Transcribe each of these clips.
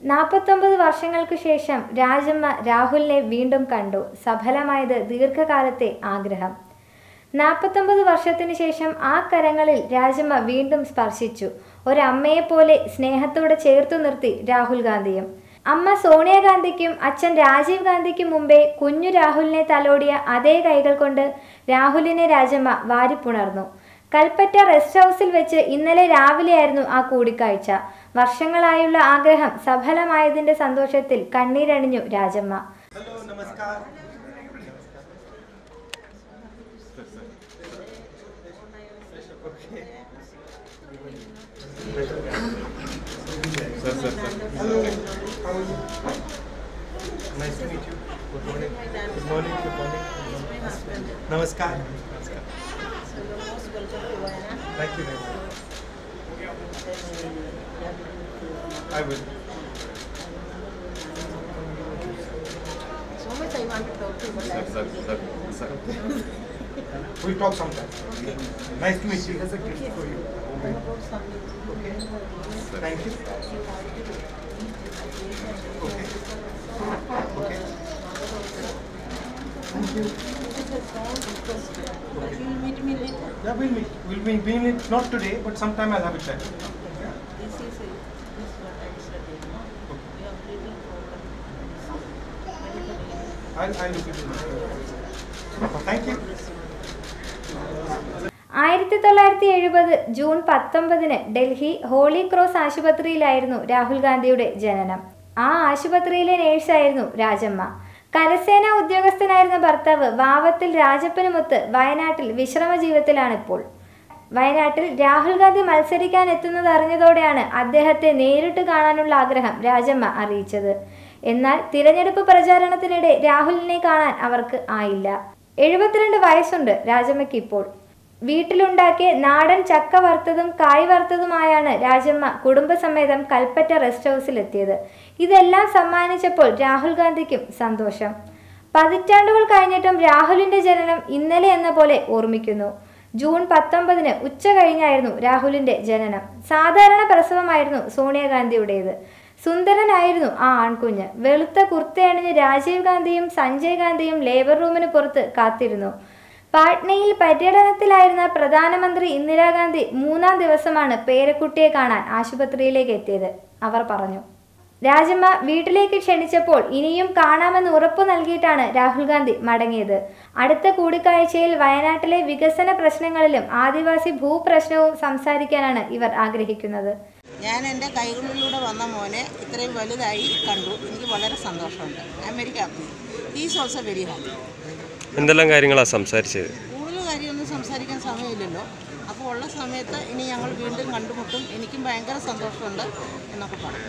49 വർഷങ്ങൾക്ക് ശേഷം രാജമ്മ രാഹുലിനെ വീണ്ടും കണ്ടു. സഫലമായത് ദീർഘകാലത്തെ ആഗ്രഹം. 49 വർഷത്തിനു ശേഷം ആ കരങ്ങളിൽ രാജമ്മ വീണ്ടും സ്പർശിച്ചു. ഒരമ്മയെപ്പോലെ സ്നേഹത്തോടെ ചേർത്തു നിർത്തി രാഹുൽ ഗാന്ധിയും. അമ്മ സോണിയാഗാന്ധിക്കും അച്ഛൻ രാജീവ് ഗാന്ധിക്കും മുമ്പേ കുഞ്ഞു രാഹുലിനെ തലോടിയ അതേ കൈകൾ കൊണ്ട് രാഹുലിനെ രാജമ്മ വാരിപ്പുണർന്നു. കൽപ്പറ്റ റെസ്റ്റ് ഹൗസിൽ വെച്ച് ഇന്നലെ രാവിലെയായിരുന്നു ആ കൂടിക്കാഴ്ച. വർഷങ്ങളായുള്ള ആഗ്രഹം സഫലമായതിന്റെ സന്തോഷത്തിൽ കണ്ണീരണിഞ്ഞു Rajamma. Hello, how are you? Nice to meet you. Good morning. Good morning. Good morning. Namaskar. Namaskar. So you're most welcome to Wayanad. Thank you very much. I will. So much I want to talk to you, but We'll talk sometime. Okay. Nice to meet you. Here's a gift for you. Okay. Thank you. Okay. Okay. Thank you. You'll meet me later. Yeah, we'll meet. We'll meet not today, but sometime I'll have a chat. Yeah. This is what I said. You are breathing for I'll look into it. Thank you. 1970 June 19 Delhi holy cross ആശുപത്രിയിലായിരുന്നു രാഹുൽ ഗാന്ധിയുടെ ജനനം. ആ ആശുപത്രിയിലെ നേഴ്സായിരുന്നു രാജമ്മ. കരസേനാ ഉദ്യോഗസ്ഥനായിരുന്ന ഭർത്താവ് വാവത്തിൽ രാജപ്പനുമൊത്ത് വയനാട്ടിൽ വിശ്രമ ജീവിതത്തിലാണിപ്പോൾ. വയനാട്ടിൽ രാഹുൽ ഗാന്ധി മത്സരിക്കാൻ എത്തുന്നത് അറിഞ്ഞതോടെയാണ് അദ്ദേഹത്തെ നേരിട്ട് കാണാനുള്ള ആഗ്രഹം രാജമ്മ അറിയിച്ചത്. എന്നാൽ തിരഞ്ഞെടുപ്പ് പ്രചാരണത്തിനിടെ രാഹുലിനെ കാണാൻ അവർക്ക് ആയില്ല. 72 വയസ്സുണ്ട് രാജമ്മയ്ക്ക് ഇപ്പോൾ. വീട്ടിലുണ്ടാക്കിയ നാടൻ ചക്ക വറുത്തതും കായ് വറുത്തതുമായാണ് രാജമ്മ കുടുംബസമേതം കൽപ്പറ്റ റെസ്റ്റ് ഹൗസിലെത്തിയത്. ഇതെല്ലാം സമ്മാനിച്ചപ്പോൾ രാഹുൽ ഗാന്ധിക്കും സന്തോഷം. പതിറ്റാണ്ടുകൾ കഴിഞ്ഞിട്ടും രാഹുലിന്റെ ജനനം ഇന്നലെ എന്ന പോലെ ഓർമ്മിക്കുന്നു. ജൂൺ 19 ഉച്ച കഴിഞ്ഞായിരുന്നു രാഹുലിന്റെ ജനനം. സാധാരണ പ്രസവമായിരുന്നു സോണിയാഗാന്ധിയുടേത്. സുന്ദരനായിരുന്നു ആ ആൺകുഞ്ഞ്. വെളുത്ത കുർത്തയണിഞ്ഞ് രാജീവ് ഗാന്ധിയും സഞ്ജയ് ഗാന്ധിയും ലേബർ റൂമിന് പുറത്ത് കാത്തിരുന്നു. പാട്നയിൽ പര്യടനത്തിലായിരുന്ന പ്രധാനമന്ത്രി ഇന്ദിരാഗാന്ധി 3-ാം ദിവസമാണ് പേരക്കുട്ടിയെ കാണാൻ ആശുപത്രിയിലേക്ക് എത്തിയത്. അവർ പറഞ്ഞു. രാജമ്മ വീട്ടിലേക്ക് ക്ഷണിച്ചപ്പോൾ ഇനിയും കാണാമെന്ന് ഉറപ്പു നൽകിയിട്ടാണ് രാഹുൽ ഗാന്ധി മടങ്ങിയത്. അടുത്ത കൂടിക്കാഴ്ചയിൽ വയനാട്ടിലെ വികസന പ്രശ്നങ്ങളിലും ആദിവാസി ഭൂപ്രശ്നവും സംസാരിക്കാനാണ് ഇവർ ആഗ്രഹിക്കുന്നത്. ഞാൻ എൻ്റെ കൈകളിലൂടെ വന്ന മോനെ ഇത്രയും വലുതായി കണ്ടു. എനിക്ക് വളരെ സന്തോഷമുണ്ട്. I am very happy. He is also very happy. എന്തെല്ലാം കാര്യങ്ങളാണ് സംസാരിച്ചത്? കൂടുതൽ കാര്യമൊന്നും സംസാരിക്കാൻ സമയമില്ലല്ലോ. അപ്പോൾ ഉള്ള സമയത്ത് ഇനി ഞങ്ങൾ വീണ്ടും കണ്ടുമുട്ടും. എനിക്കും ഭയങ്കര സന്തോഷമുണ്ട് എന്നൊക്കെ പറഞ്ഞു.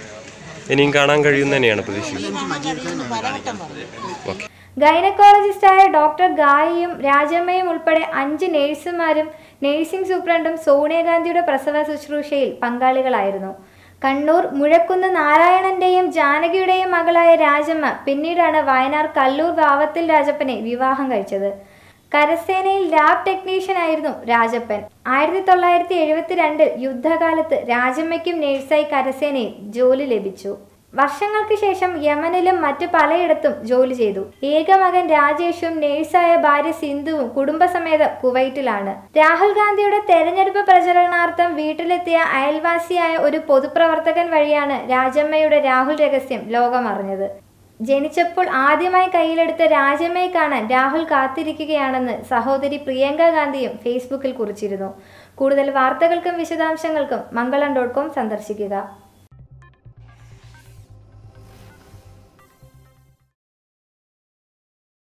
ഇനിയും കാണാൻ കഴിയുന്ന തന്നെയാണ് കഴിയുമെന്ന് പലവട്ടം പറഞ്ഞു. ഗൈനക്കോളജിസ്റ്റായ ഡോക്ടർ ഗായിയും രാജമ്മയും ഉൾപ്പെടെ 5 നേഴ്സുമാരും നേഴ്സിംഗ് സൂപ്രണ്ടും സോണിയാഗാന്ധിയുടെ പ്രസവ ശുശ്രൂഷയിൽ പങ്കാളികളായിരുന്നു. കണ്ണൂർ മുഴക്കുന്ന് നാരായണന്റെയും ജാനകിയുടെയും മകളായ രാജമ്മ പിന്നീടാണ് വയനാട് കല്ലൂർ വാവത്തിൽ രാജപ്പനെ വിവാഹം കഴിച്ചത്. കരസേനയിൽ ലാബ് ടെക്നീഷ്യനായിരുന്നു രാജപ്പൻ. 1972 യുദ്ധകാലത്ത് രാജമ്മയ്ക്കും നേഴ്സായി കരസേനയിൽ ജോലി ലഭിച്ചു. വർഷങ്ങൾക്ക് ശേഷം യമനിലും മറ്റു പലയിടത്തും ജോലി ചെയ്തു. ഏകമകൻ രാജേഷും നേഴ്സായ ഭാര്യ സിന്ധുവും കുടുംബസമേതം കുവൈറ്റിലാണ്. രാഹുൽ ഗാന്ധിയുടെ തെരഞ്ഞെടുപ്പ് പ്രചരണാർത്ഥം വീട്ടിലെത്തിയ അയൽവാസിയായ ഒരു പൊതുപ്രവർത്തകൻ വഴിയാണ് രാജമ്മയുടെ രാഹുൽ രഹസ്യം ലോകമറിഞ്ഞത്. ജനിച്ചപ്പോൾ ആദ്യമായി കയ്യിലെടുത്ത രാജമ്മയെ കാണാൻ രാഹുൽ കാത്തിരിക്കുകയാണെന്ന് സഹോദരി പ്രിയങ്ക ഗാന്ധിയും ഫേസ്ബുക്കിൽ കുറിച്ചിരുന്നു. കൂടുതൽ വാർത്തകൾക്കും വിശദാംശങ്ങൾക്കും മംഗളം.com സന്ദർശിക്കുക.